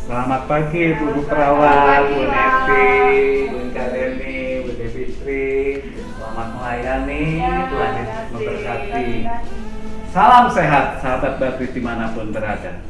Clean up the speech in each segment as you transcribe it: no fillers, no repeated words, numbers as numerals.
Selamat pagi Bu Perawat, Bu Nevi, Bu Kareni, Bu Devitri. Selamat melayani, Tuhan Yesus memberkati. Salam sehat sahabat baptis dimanapun berada.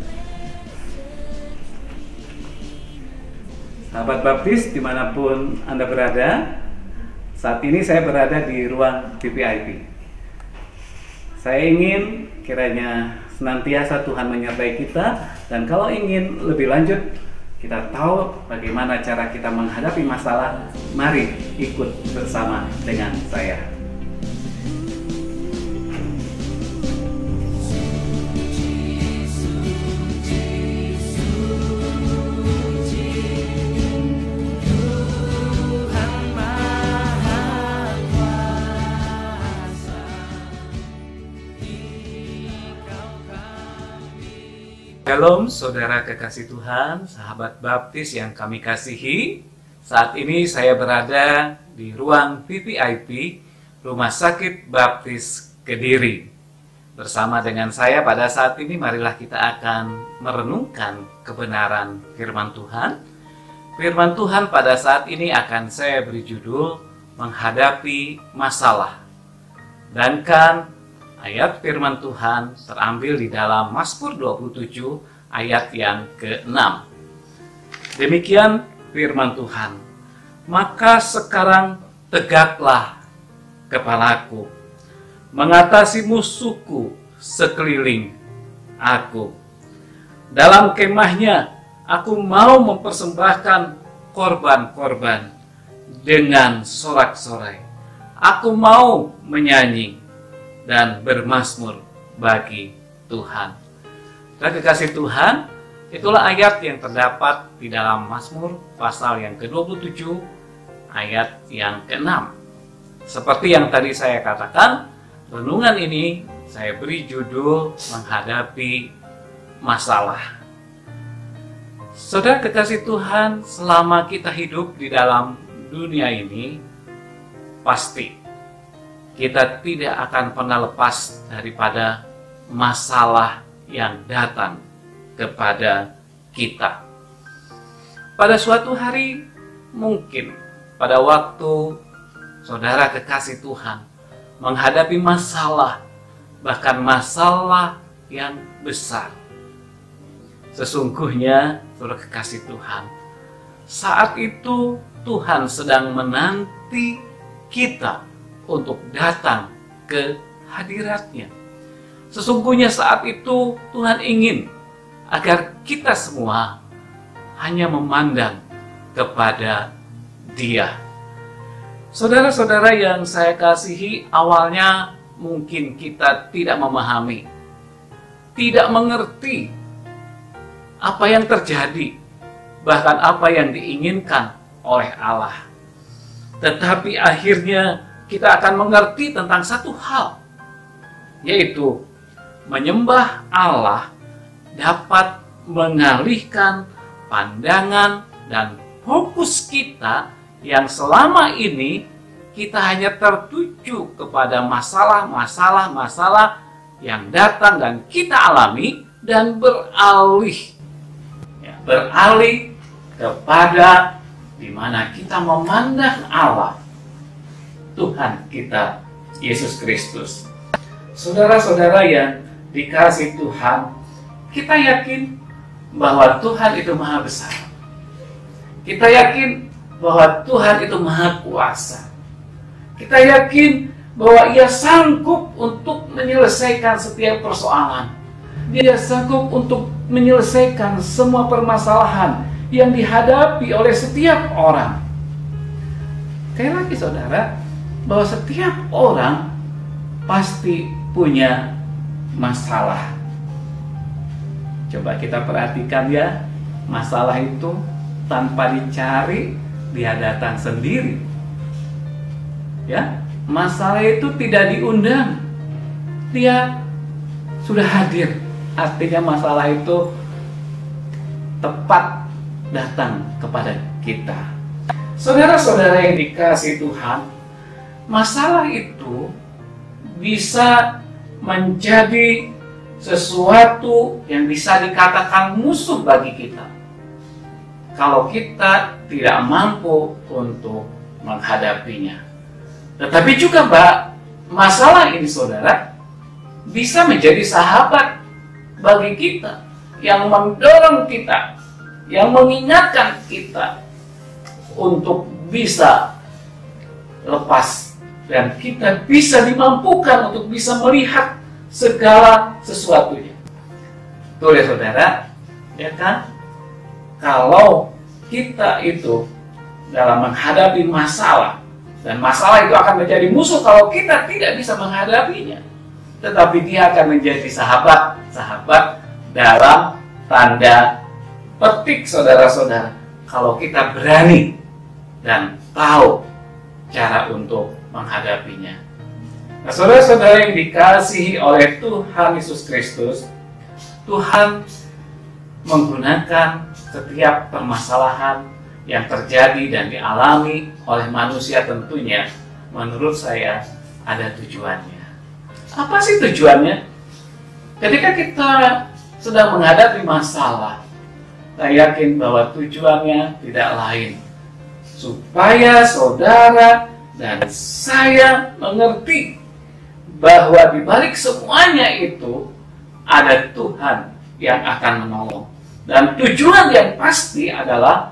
Sahabat baptis dimanapun Anda berada, saat ini saya berada di ruang VVIP. Saya ingin kiranya senantiasa Tuhan menyertai kita, dan kalau ingin lebih lanjut kita tahu bagaimana cara kita menghadapi masalah, mari ikut bersama dengan saya. Shalom saudara kekasih Tuhan, sahabat baptis yang kami kasihi. Saat ini saya berada di ruang VVIP Rumah Sakit Baptis Kediri. Bersama dengan saya pada saat ini, marilah kita akan merenungkan kebenaran firman Tuhan. Firman Tuhan pada saat ini akan saya beri judul menghadapi masalah. Dan ayat firman Tuhan terambil di dalam Mazmur 27 ayat yang ke-6. Demikian firman Tuhan. Maka sekarang tegaklah kepalaku, mengatasi musuhku sekeliling aku. Dalam kemahnya aku mau mempersembahkan korban-korban dengan sorak-sorai. Aku mau menyanyi dan bermazmur bagi Tuhan. Dan kekasih Tuhan, itulah ayat yang terdapat di dalam Mazmur pasal yang ke-27 ayat yang ke-6. Seperti yang tadi saya katakan, renungan ini saya beri judul menghadapi masalah. Saudara kekasih Tuhan, selama kita hidup di dalam dunia ini, pasti kita tidak akan pernah lepas daripada masalah yang datang kepada kita. Pada suatu hari, mungkin pada waktu saudara kekasih Tuhan menghadapi masalah, bahkan masalah yang besar. Sesungguhnya, saudara kekasih Tuhan, saat itu Tuhan sedang menanti kita untuk datang ke hadiratnya. Sesungguhnya saat itu Tuhan ingin agar kita semua hanya memandang kepada Dia. Saudara-saudara yang saya kasihi, awalnya mungkin kita tidak memahami, tidak mengerti apa yang terjadi, bahkan apa yang diinginkan oleh Allah. Tetapi akhirnya kita akan mengerti tentang satu hal, yaitu menyembah Allah dapat mengalihkan pandangan dan fokus kita yang selama ini kita hanya tertuju kepada masalah-masalah yang datang dan kita alami, dan beralih kepada di mana kita memandang Allah, Tuhan kita Yesus Kristus. Saudara-saudara yang dikasihi Tuhan, kita yakin bahwa Tuhan itu maha besar. Kita yakin bahwa Tuhan itu maha kuasa. Kita yakin bahwa Ia sanggup untuk menyelesaikan setiap persoalan. Dia sanggup untuk menyelesaikan semua permasalahan yang dihadapi oleh setiap orang. Sekali lagi saudara, bahwa setiap orang pasti punya masalah. Coba kita perhatikan ya, masalah itu tanpa dicari, dia datang sendiri. Ya, masalah itu tidak diundang, dia sudah hadir. Artinya masalah itu tepat datang kepada kita. Saudara-saudara yang dikasihi Tuhan, masalah itu bisa menjadi sesuatu yang bisa dikatakan musuh bagi kita. kalau kita tidak mampu untuk menghadapinya. Tetapi juga masalah ini saudara bisa menjadi sahabat bagi kita, yang mendorong kita, yang mengingatkan kita untuk bisa lepas, dan kita bisa dimampukan untuk bisa melihat segala sesuatunya. Betul ya saudara, ya kan? Kalau kita itu dalam menghadapi masalah, dan masalah itu akan menjadi musuh kalau kita tidak bisa menghadapinya, tetapi dia akan menjadi sahabat dalam tanda petik saudara-saudara, kalau kita berani dan tahu cara untuk menghadapinya. Nah, saudara-saudara yang dikasihi oleh Tuhan Yesus Kristus, Tuhan menggunakan setiap permasalahan yang terjadi dan dialami oleh manusia, tentunya menurut saya ada tujuannya. Apa sih tujuannya? Ketika kita sedang menghadapi masalah, saya yakin bahwa tujuannya tidak lain supaya saudara dan saya mengerti bahwa di balik semuanya itu ada Tuhan yang akan menolong. Dan tujuan yang pasti adalah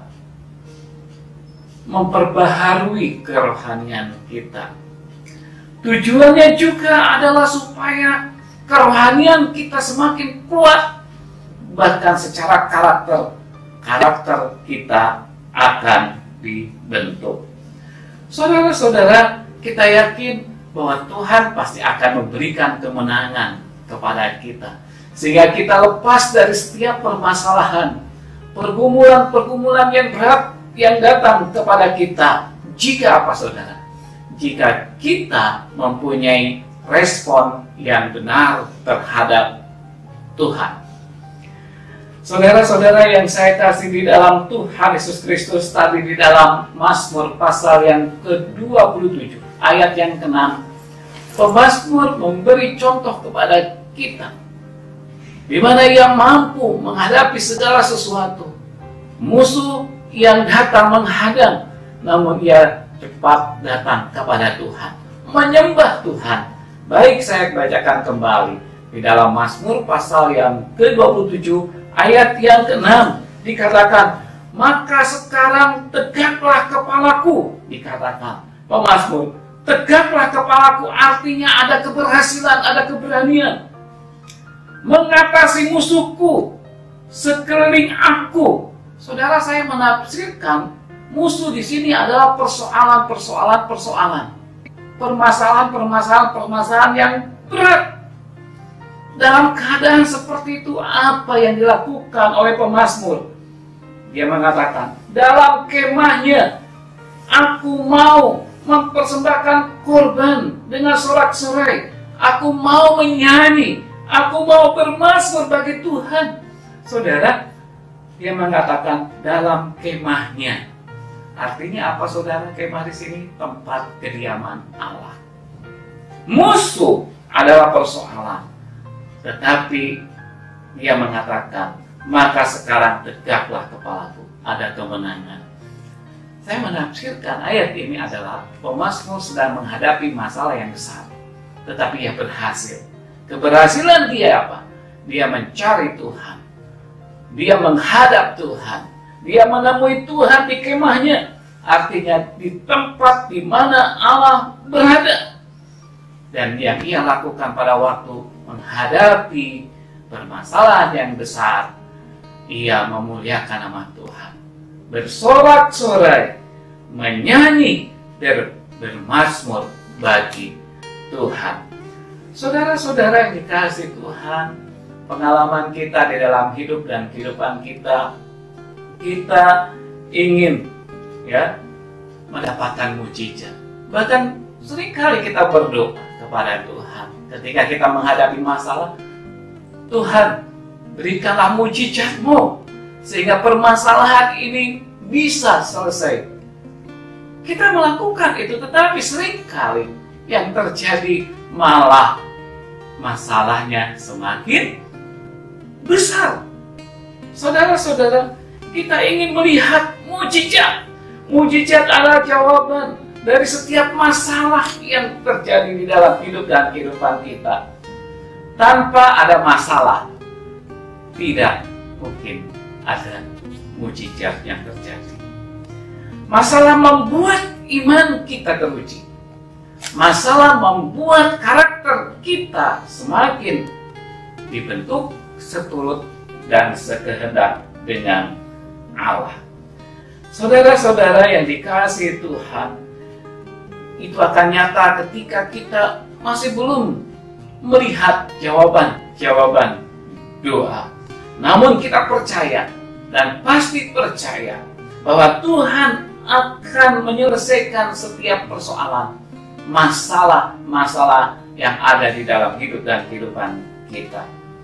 memperbaharui kerohanian kita. Tujuannya juga adalah supaya kerohanian kita semakin kuat, bahkan secara karakter kita akan dibentuk. Saudara-saudara, kita yakin bahwa Tuhan pasti akan memberikan kemenangan kepada kita, sehingga kita lepas dari setiap permasalahan, pergumulan-pergumulan yang berat yang datang kepada kita. Jika apa saudara? Jika kita mempunyai respon yang benar terhadap Tuhan. Saudara-saudara yang saya kasih di dalam Tuhan Yesus Kristus, tadi di dalam Mazmur pasal yang ke-27 ayat yang ke-6, pemazmur memberi contoh kepada kita di mana ia mampu menghadapi segala sesuatu. Musuh yang datang menghadang, namun ia cepat datang kepada Tuhan, menyembah Tuhan. Baik, saya bacakan kembali di dalam Mazmur pasal yang ke-27 ayat yang ke-6, dikatakan, maka sekarang tegaklah kepalaku. Dikatakan pemazmur, tegaklah kepalaku, artinya ada keberhasilan, ada keberanian mengatasi musuhku sekeliling aku. Saudara, saya menafsirkan musuh di sini adalah permasalahan yang berat. Dalam keadaan seperti itu, apa yang dilakukan oleh pemazmur? Dia mengatakan, dalam kemahnya aku mau mempersembahkan korban dengan sorak-sorai. Aku mau menyanyi, aku mau bermazmur bagi Tuhan. Saudara, dia mengatakan dalam kemahnya. Artinya apa saudara? Kemah di sini tempat kediaman Allah. Musuh adalah persoalan, tetapi dia mengatakan, maka sekarang tegaklah kepalaku, ada kemenangan. Saya menafsirkan ayat ini adalah pemazmur sedang menghadapi masalah yang besar, tetapi ia berhasil. Keberhasilan dia apa? Dia mencari Tuhan, dia menghadap Tuhan, dia menemui Tuhan di kemahnya, artinya di tempat di mana Allah berada. Dan yang ia lakukan pada waktu menghadapi permasalahan yang besar, ia memuliakan nama Tuhan, bersorak-sorai, menyanyi, bermazmur bagi Tuhan. Saudara-saudara yang dikasihi Tuhan, pengalaman kita di dalam hidup dan kehidupan kita ingin mendapatkan mujizat. Bahkan seringkali kita berdoa kepada Tuhan ketika kita menghadapi masalah, Tuhan, berikanlah mujizat-Mu sehingga permasalahan ini bisa selesai. Kita melakukan itu, tetapi seringkali yang terjadi malah masalahnya semakin besar. Saudara-saudara, Kita ingin melihat mujizat. Mujizat adalah jawaban dari setiap masalah yang terjadi di dalam hidup dan kehidupan kita. Tanpa ada masalah, tidak mungkin ada mujizat yang terjadi. Masalah membuat iman kita teruji. Masalah membuat karakter kita semakin dibentuk seturut dan sekehendak dengan Allah. Saudara-saudara yang dikasihi Tuhan, itu akan nyata ketika kita masih belum melihat jawaban doa. Namun kita percaya dan pasti percaya bahwa Tuhan akan menyelesaikan setiap persoalan, masalah-masalah yang ada di dalam hidup dan kehidupan kita.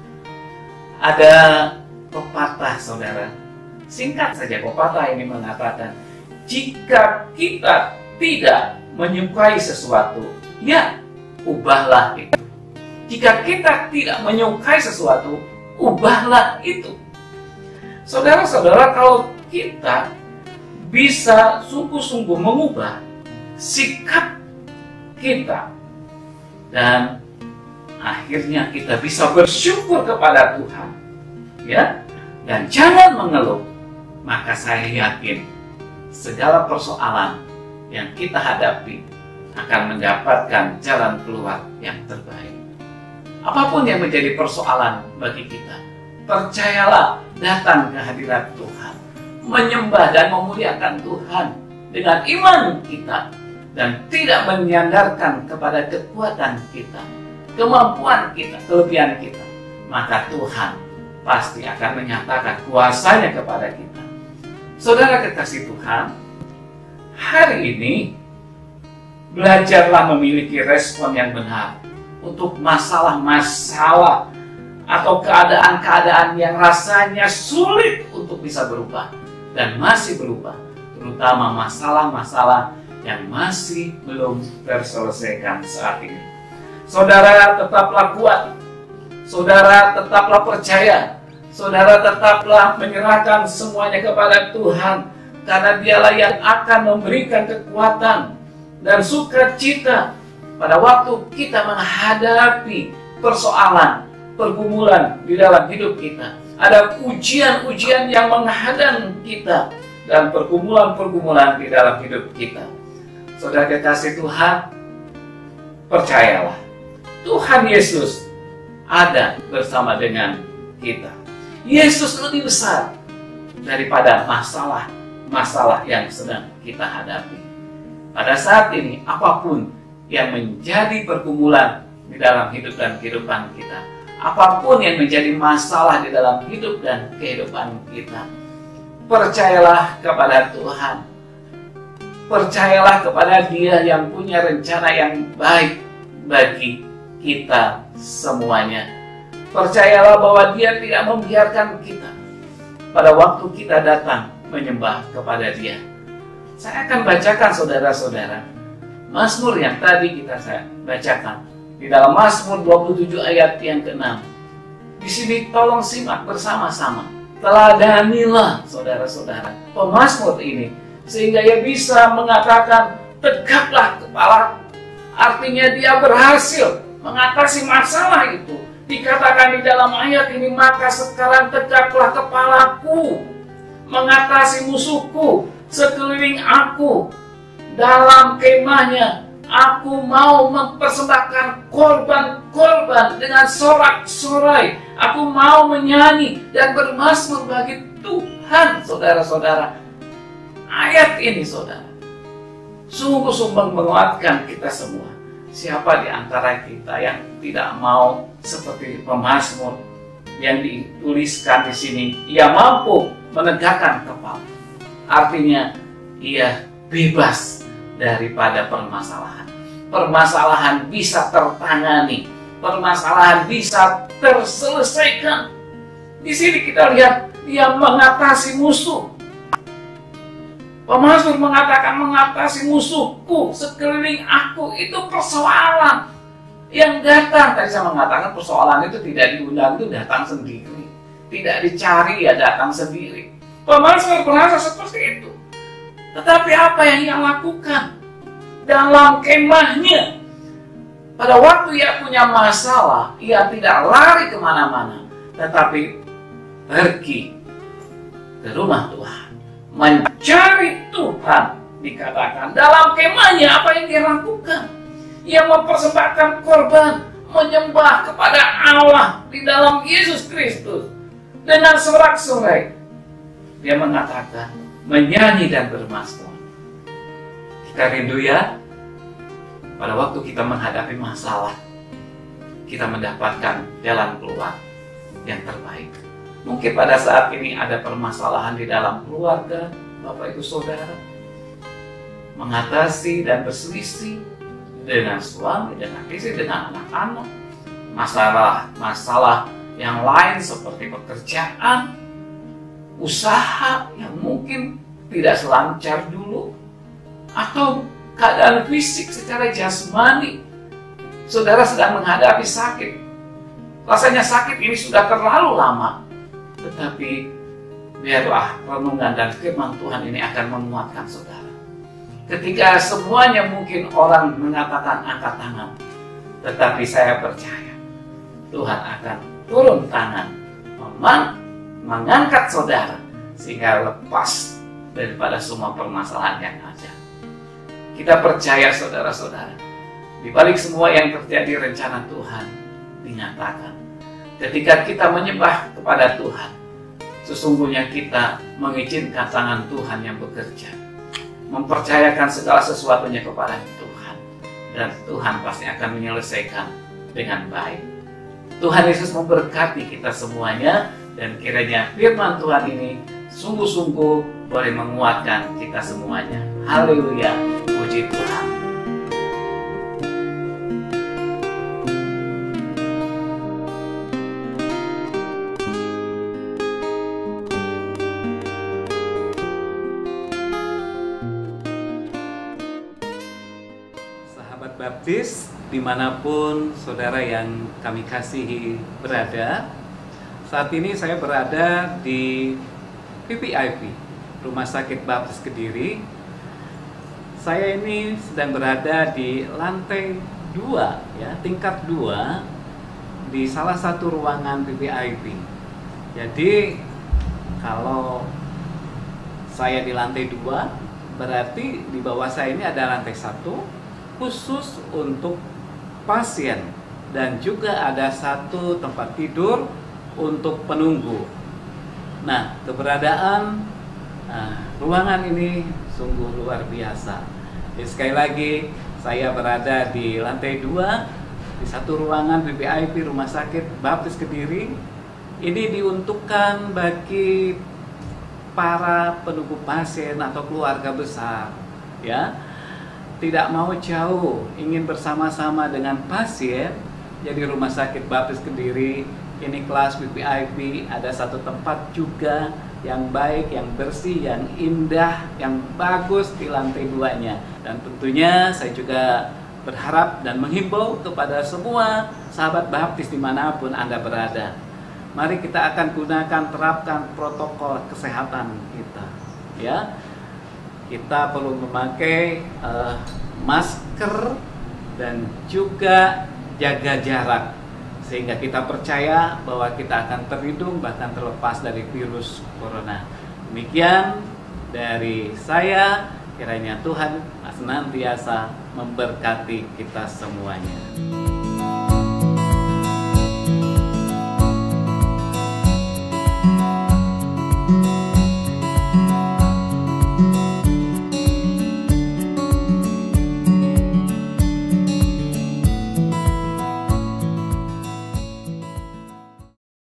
Ada pepatah, saudara. Singkat saja pepatah ini mengatakan, jika kita tidak menyukai sesuatu, ya ubahlah itu. Jika kita tidak menyukai sesuatu, ubahlah itu. Saudara-saudara, kalau kita bisa sungguh-sungguh mengubah sikap kita, dan akhirnya kita bisa bersyukur kepada Tuhan, ya, dan jangan mengeluh, maka saya yakin segala persoalan yang kita hadapi akan mendapatkan jalan keluar yang terbaik. Apapun yang menjadi persoalan bagi kita, percayalah, datang ke hadirat Tuhan, menyembah dan memuliakan Tuhan dengan iman kita, dan tidak menyandarkan kepada kekuatan kita, kemampuan kita, kelebihan kita, maka Tuhan pasti akan menyatakan kuasanya kepada kita. Saudara kekasih Tuhan, hari ini belajarlah memiliki respon yang benar untuk masalah-masalah atau keadaan-keadaan yang rasanya sulit untuk bisa berubah dan masih berubah, terutama masalah-masalah yang masih belum terselesaikan saat ini. Saudara tetaplah kuat, saudara tetaplah percaya, saudara tetaplah menyerahkan semuanya kepada Tuhan, karena Dialah yang akan memberikan kekuatan dan sukacita pada waktu kita menghadapi persoalan, pergumulan di dalam hidup kita. Ada ujian-ujian yang menghadang kita dan pergumulan-pergumulan di dalam hidup kita. Saudara kekasih Tuhan, percayalah, Tuhan Yesus ada bersama dengan kita. Yesus lebih besar daripada masalah yang sedang kita hadapi. Pada saat ini, apapun yang menjadi pergumulan di dalam hidup dan kehidupan kita, apapun yang menjadi masalah di dalam hidup dan kehidupan kita, percayalah kepada Tuhan. Percayalah kepada Dia yang punya rencana yang baik bagi kita semuanya. Percayalah bahwa Dia tidak membiarkan kita pada waktu kita datang menyembah kepada Dia. Saya akan bacakan saudara-saudara Mazmur yang tadi saya bacakan di dalam Mazmur 27 ayat yang ke-6. Di sini tolong simak bersama-sama. Teladanilah saudara-saudara pemazmur ini, sehingga ia bisa mengatakan, tegaklah kepala. Artinya dia berhasil mengatasi masalah itu. Dikatakan di dalam ayat ini, maka sekarang tegaklah kepalaku, mengatasi musuhku sekeliling aku. Dalam kemahnya aku mau mempersembahkan korban-korban dengan sorak-sorai. Aku mau menyanyi dan bermazmur bagi Tuhan, saudara-saudara. Ayat ini, saudara, sungguh-sungguh menguatkan kita semua. Siapa di antara kita yang tidak mau seperti pemazmur yang dituliskan di sini? Ia mampu menegakkan kepala. Artinya, ia bebas daripada permasalahan. Permasalahan bisa tertangani, permasalahan bisa terselesaikan. Di sini kita lihat dia mengatasi musuh. Pemazmur mengatakan, mengatasi musuhku sekeliling aku. Itu persoalan yang datang. Tadi saya mengatakan persoalan itu tidak diundang, itu datang sendiri. Tidak dicari, ya datang sendiri. Pemasmur berasa seperti itu. Tetapi apa yang ia lakukan dalam kemahnya? Pada waktu ia punya masalah, ia tidak lari kemana-mana, tetapi pergi ke rumah Tuhan, mencari Tuhan. Dikatakan dalam kemahnya apa yang dia lakukan? Ia mempersembahkan korban, menyembah kepada Allah di dalam Yesus Kristus dengan sorak-sorai. Dia mengatakan menyanyi dan bermasmur. Kita rindu ya, pada waktu kita menghadapi masalah, kita mendapatkan jalan keluar yang terbaik. Mungkin pada saat ini ada permasalahan di dalam keluarga, Bapak Ibu Saudara, mengatasi dan berselisih dengan suami, dengan istri, dengan anak-anak, masalah yang lain seperti pekerjaan, usaha yang mungkin tidak selancar dulu, atau keadaan fisik secara jasmani. Saudara sedang menghadapi sakit, rasanya sakit ini sudah terlalu lama, tetapi biarlah renungan dan firman Tuhan ini akan menguatkan saudara. Ketika semuanya mungkin orang mengatakan angkat tangan, tetapi saya percaya Tuhan akan turun tangan, mengangkat saudara sehingga lepas daripada semua permasalahan yang ada. Kita percaya saudara-saudara, di balik semua yang terjadi rencana Tuhan dinyatakan. Ketika kita menyembah kepada Tuhan, sesungguhnya kita mengizinkan tangan Tuhan yang bekerja, mempercayakan segala sesuatunya kepada Tuhan, dan Tuhan pasti akan menyelesaikan dengan baik. Tuhan Yesus memberkati kita semuanya, dan kiranya firman Tuhan ini sungguh-sungguh boleh menguatkan kita semuanya. Haleluya, puji Tuhan. Sahabat Baptis, dimanapun saudara yang kami kasihi berada, saat ini saya berada di PPIP, Rumah Sakit Baptis Kediri. Saya ini sedang berada di lantai 2, ya, tingkat 2 di salah satu ruangan PPIP. Jadi kalau saya di lantai 2, berarti di bawah saya ini ada lantai 1 khusus untuk pasien, dan juga ada satu tempat tidur untuk penunggu. Nah, keberadaan ruangan ini sungguh luar biasa. Jadi sekali lagi, saya berada di lantai 2 di satu ruangan PPIP Rumah Sakit Baptis Kediri. Ini diuntukkan bagi para penunggu pasien atau keluarga besar, ya, tidak mau jauh, ingin bersama-sama dengan pasien. Jadi Rumah Sakit Baptis Kediri ini kelas PPIP, ada satu tempat juga yang baik, yang bersih, yang indah, yang bagus di lantai 2-nya. Dan tentunya saya juga berharap dan menghimbau kepada semua sahabat baptis dimanapun Anda berada. Mari kita akan gunakan, terapkan protokol kesehatan kita, ya. Kita perlu memakai masker dan juga jaga jarak, sehingga kita percaya bahwa kita akan terlindung bahkan terlepas dari virus corona. Demikian dari saya, kiranya Tuhan senantiasa memberkati kita semuanya.